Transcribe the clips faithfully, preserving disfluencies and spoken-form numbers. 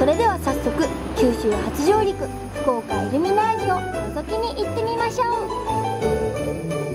それでは早速九州初上陸福岡イルミナージュを覗きに行ってみましょう。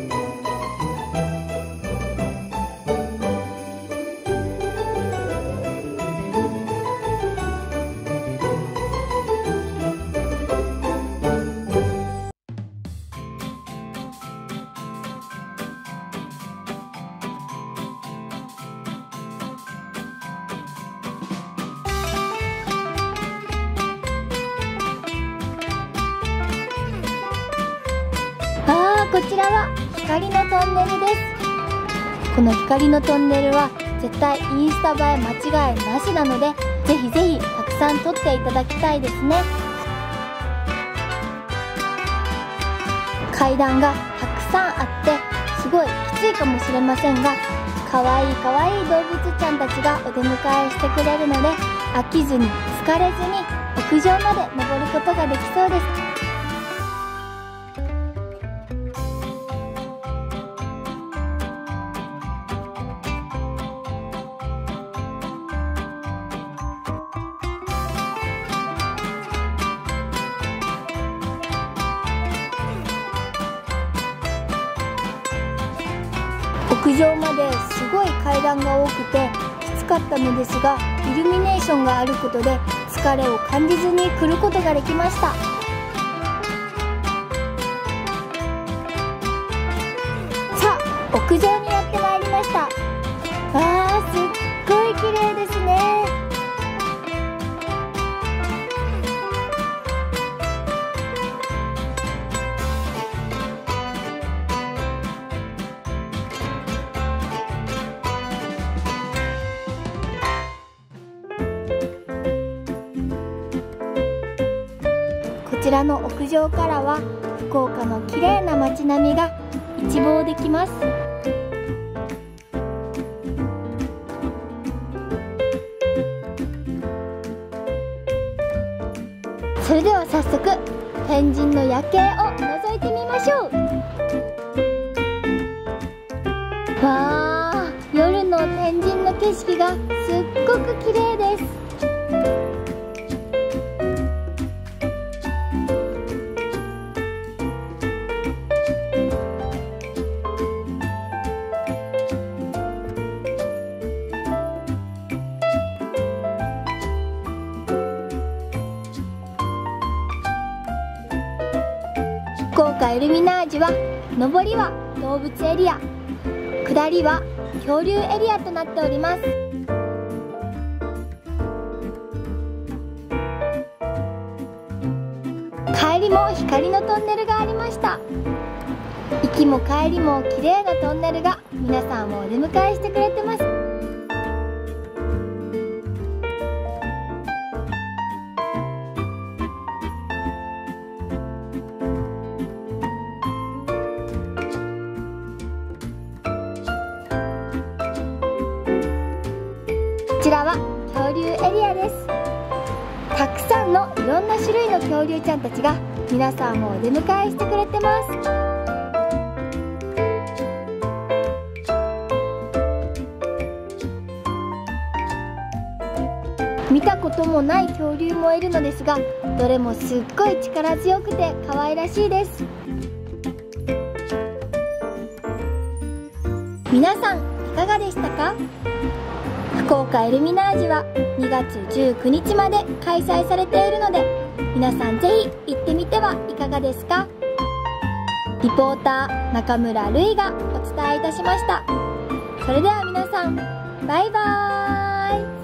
こちらは光のトンネルです。この光のトンネルは絶対インスタ映え間違いなしなので、ぜひぜひたくさん撮っていただきたいですね。階段がたくさんあってすごいきついかもしれませんが、かわいいかわいい動物ちゃんたちがお出迎えしてくれるので、飽きずに疲れずに屋上まで登ることができそうです。屋上まですごい階段が多くてきつかったのですが、イルミネーションがあることで疲れを感じずに来ることができました。さあ、屋上にやってまいりました。わー、すっごい綺麗ですね。こちらの屋上からは福岡の綺麗な街並みが一望できます。それでは早速天神の夜景を覗いてみましょう。わあ、夜の天神の景色がすっごく綺麗です。福岡イルミナージュは上りは動物エリア、下りは恐竜エリアとなっております。帰りも光のトンネルがありました。行きも帰りも綺麗なトンネルが皆さんをお出迎えしてくれてます。こちらは恐竜エリアです。たくさんのいろんな種類の恐竜ちゃんたちが皆さんをお出迎えしてくれてます。見たこともない恐竜もいるのですが、どれもすっごい力強くて可愛らしいです。皆さんいかがでしたか？福岡イルミナージュはにがつじゅうくにちまで開催されているので、皆さんぜひ行ってみてはいかがですか？リポーター中村るいがお伝えいたしました。それでは皆さん、バイバーイ。